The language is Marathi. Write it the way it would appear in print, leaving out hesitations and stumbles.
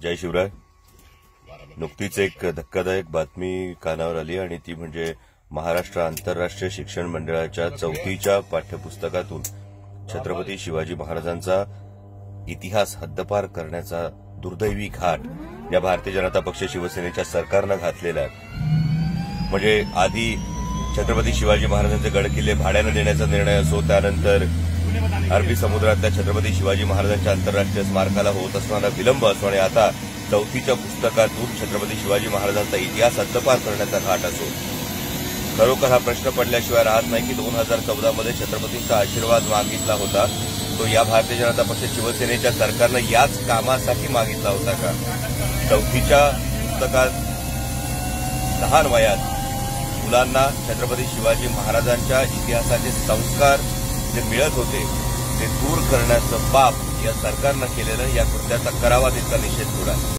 जय शिवराय. नुकतीच एक धक्कादायक बातमी कानावर आली आणि ती म्हणजे महाराष्ट्र आंतरराष्ट्रीय शिक्षण मंडळाच्या 4थीच्या पाठ्यपुस्तकातून छत्रपती शिवाजी महाराजांचा इतिहास हद्दपार करण्याचा दुर्दैवी घाट या भारतीय जनता पक्ष शिवसेनेच्या सरकारनं घातलेला आहे. म्हणजे आधी छत्रपती शिवाजी महाराजांचे गडकिल्ले भाड्यानं देण्याचा निर्णय असो, त्यानंतर अरबी समुद्रातल्या छत्रपती शिवाजी महाराजांच्या आंतरराष्ट्रीय स्मारकाला होत असणारा विलंब असो आणि आता 4थीच्या पुस्तकातून छत्रपती शिवाजी महाराजांचा इतिहास हद्दपार करण्याचा घाट असो, खरोखर हा प्रश्न पडल्याशिवाय राहत नाही की 2014 मध्ये छत्रपतींचा आशीर्वाद मागितला होता तो या भारतीय जनता पक्ष शिवसेनेच्या सरकारनं याच कामासाठी मागितला होता का? 4थीच्या पुस्तकात लहान वयात मुलांना छत्रपती शिवाजी महाराजांच्या इतिहासाचे संस्कार जे मिळत होते ते दूर करण्याचं पाप या सरकारनं केलेलं, या कृत्याचा करावा तितका निषेध होणार.